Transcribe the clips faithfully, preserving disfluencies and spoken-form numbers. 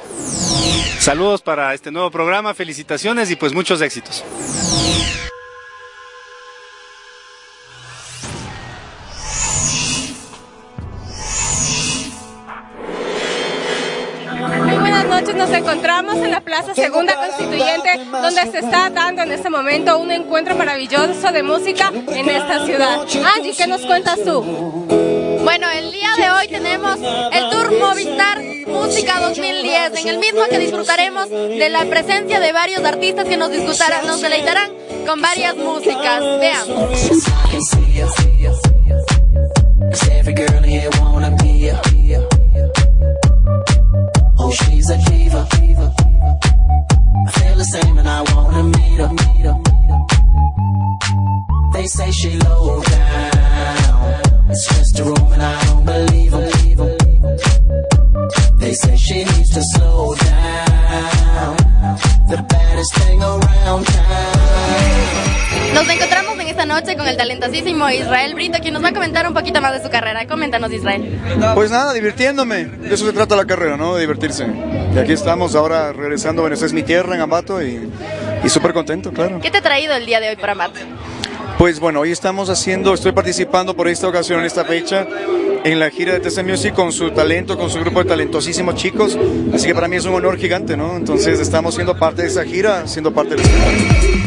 Saludos para este nuevo programa, felicitaciones y pues muchos éxitos. Nos encontramos en la Plaza Segunda Constituyente, donde se está dando en este momento un encuentro maravilloso de música en esta ciudad. Angie, ¿qué nos cuentas tú? Bueno, el día de hoy tenemos el Tour Movistar Música dos mil diez, en el mismo que disfrutaremos de la presencia de varios artistas que nos disfrutarán, nos deleitarán con varias músicas. Veamos. Oh, she's a diva. I feel the same and I wanna meet her. They say she low down. It's just a room and I don't believe them. They say she needs to slow down. The baddest thing around town. Nos encontramos en esta noche con el talentosísimo Israel Brito, quien nos va a comentar un poquito más de su carrera. Coméntanos, Israel. Pues nada, divirtiéndome. De eso se trata la carrera, ¿no? De divertirse. Y aquí estamos ahora regresando. Bueno, esta es mi tierra en Ambato y, y súper contento, claro. ¿Qué te ha traído el día de hoy por Ambato? Pues bueno, hoy estamos haciendo, estoy participando por esta ocasión, en esta fecha, en la gira de T C Music con su talento, con su grupo de talentosísimos chicos. Así que para mí es un honor gigante, ¿no? Entonces estamos siendo parte de esa gira, siendo parte del espectáculo.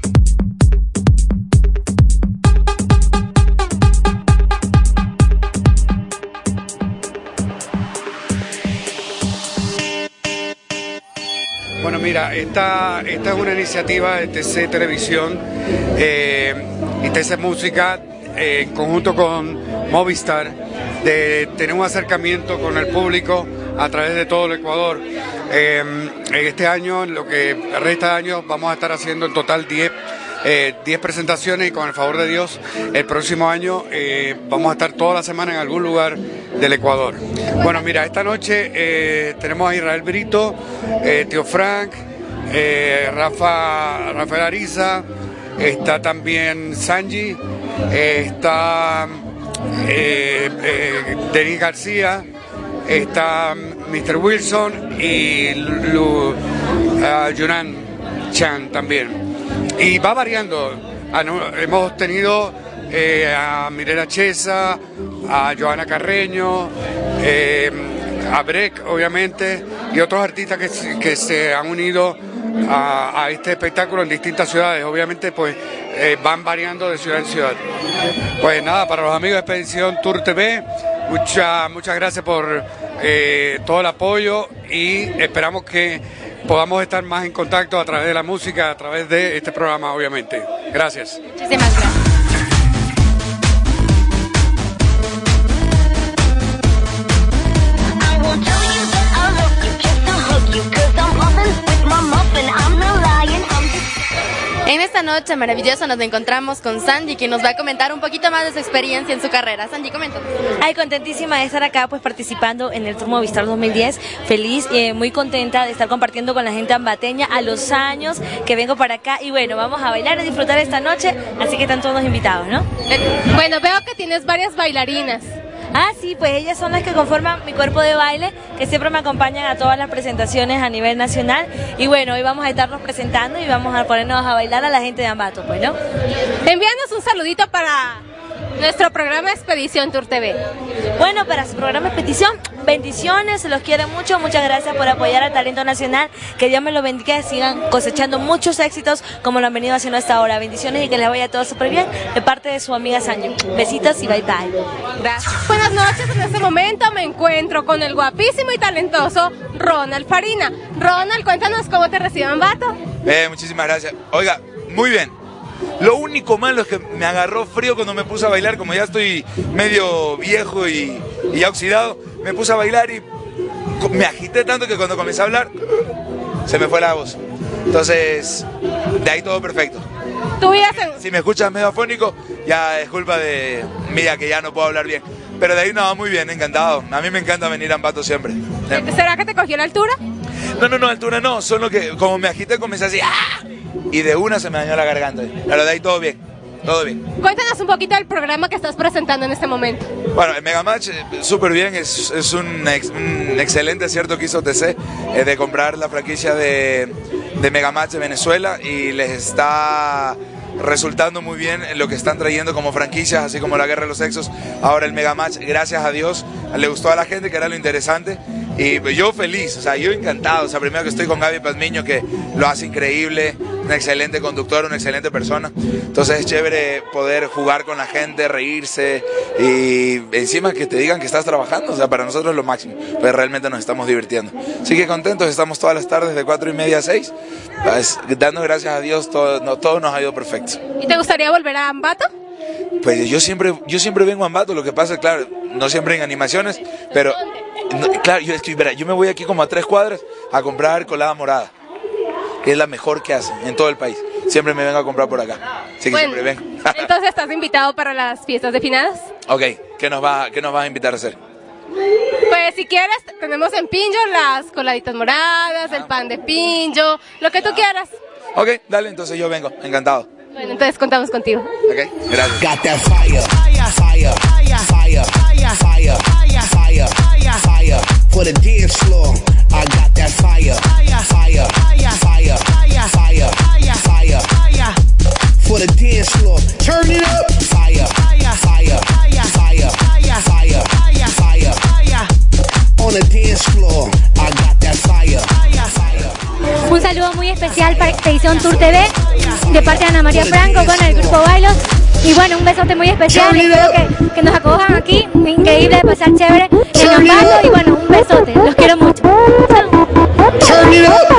Bueno, mira, esta, esta es una iniciativa de T C Televisión eh, y T C Música eh, en conjunto con Movistar, de tener un acercamiento con el público a través de todo el Ecuador. Eh, en este año, lo que resta de año, vamos a estar haciendo en total diez Eh, diez presentaciones y con el favor de Dios el próximo año eh, vamos a estar toda la semana en algún lugar del Ecuador. Bueno, mira, esta noche eh, tenemos a Israel Brito, eh, Tío Frank, eh, Rafa, Rafael Ariza, está también Sanji, eh, está eh, eh, Denis García, está mister Wilson y Lu, uh, Yunan Chan también. Y va variando. Hemos tenido eh, a Mirela Chesa, a Joana Carreño, eh, a Breck, obviamente, y otros artistas que, que se han unido a, a este espectáculo en distintas ciudades. Obviamente, pues eh, van variando de ciudad en ciudad. Pues nada, para los amigos de Expedición Tour T V, mucha, muchas gracias por eh, todo el apoyo y esperamos que podamos estar más en contacto a través de la música, a través de este programa, obviamente. Gracias. Muchísimas gracias. En esta noche maravillosa nos encontramos con Sandy, quien nos va a comentar un poquito más de su experiencia en su carrera. Sandy, coméntanos. Ay, contentísima de estar acá pues participando en el Tour Movistar dos mil diez, feliz y eh, muy contenta de estar compartiendo con la gente ambateña a los años que vengo para acá y bueno, vamos a bailar y disfrutar esta noche, así que están todos invitados, ¿no? Bueno, veo que tienes varias bailarinas. Ah, sí, pues ellas son las que conforman mi cuerpo de baile, que siempre me acompañan a todas las presentaciones a nivel nacional. Y bueno, hoy vamos a estarnos presentando y vamos a ponernos a bailar a la gente de Ambato, pues, ¿no? Envíanos un saludito para nuestro programa Expedición Tour T V. Bueno, para su programa Expedición, bendiciones, se los quiero mucho, muchas gracias por apoyar al talento nacional, que Dios me lo bendiga, sigan cosechando muchos éxitos como lo han venido haciendo hasta ahora. Bendiciones y que les vaya todo súper bien, de parte de su amiga Sanyo. Besitos y bye bye. Gracias. Buenas noches, en este momento me encuentro con el guapísimo y talentoso Ronald Farina. Ronald, cuéntanos cómo te recibe Ambato. Eh, muchísimas gracias. Oiga, muy bien. Lo único malo es que me agarró frío cuando me puse a bailar, como ya estoy medio viejo y, y ya oxidado, me puse a bailar y me agité tanto que cuando comencé a hablar se me fue la voz. Entonces, de ahí todo perfecto. ¿Tú en... Si me escuchas medio afónico, ya es culpa de mía que ya no puedo hablar bien. Pero de ahí no, muy bien, encantado. A mí me encanta venir a Ambato siempre. ¿Será que te cogió la altura? No, no, no, altura no, solo que como me agité comencé así, ¡ah! Y de una se me dañó la garganta, pero de ahí todo bien. todo bien. Cuéntanos un poquito del programa que estás presentando en este momento. Bueno, el Megamatch, eh, súper bien, es, es un, ex, un excelente acierto que hizo T C eh, de comprar la franquicia de, de Megamatch de Venezuela y les está resultando muy bien en lo que están trayendo como franquicias, así como la Guerra de los Sexos. Ahora el Megamatch, gracias a Dios, le gustó a la gente, que era lo interesante. Y yo feliz, o sea, yo encantado. O sea, primero que estoy con Gaby Pazmiño, que lo hace increíble, un excelente conductor, una excelente persona. Entonces es chévere poder jugar con la gente, reírse y encima que te digan que estás trabajando. O sea, para nosotros es lo máximo, pues realmente nos estamos divirtiendo. Así que contentos, estamos todas las tardes de cuatro y media a seis, pues, dando gracias a Dios, todo, no, todo nos ha ido perfecto. ¿Y te gustaría volver a Ambato? Pues yo siempre, yo siempre vengo a Ambato, lo que pasa es, claro, no siempre en animaciones, pero no, claro, yo, estoy, verá, yo me voy aquí como a tres cuadras a comprar colada morada, que es la mejor que hacen en todo el país. Siempre me vengo a comprar por acá, así que bueno, siempre vengo. Entonces, ¿estás invitado para las fiestas de finados? Ok, ¿qué nos, va, ¿qué nos vas a invitar a hacer? Pues si quieres, tenemos en Pinjo las coladitas moradas, el pan de Pinjo, lo que tú quieras. Ok, dale, entonces yo vengo, encantado. Bueno, entonces contamos contigo. Ok, gracias. Got that fire, fire, fire, fire, fire, fire, fire, fire for the dance floor. I got that fire, fire, fire, fire, fire, fire, fire for the dance floor. Turn it up. Fire, fire, fire, fire, fire, fire, fire on the dance floor. I got that fire, fire, fire. Un saludo muy especial para Expedición Tour T V de parte de Ana María Franco con el grupo Bailos. Y bueno, un besote muy especial. Espero que, que nos acojan aquí. Increíble, pasar chévere en Ambato. Y bueno, un besote. Los quiero mucho. Chao.